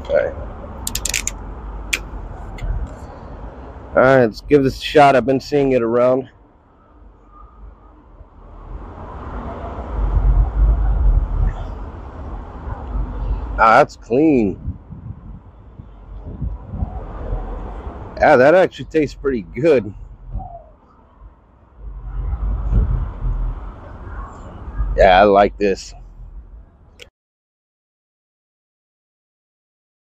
Alright. Alright, let's give this a shot. I've been seeing it around. Ah, that's clean. Yeah, that actually tastes pretty good. Yeah, I like this.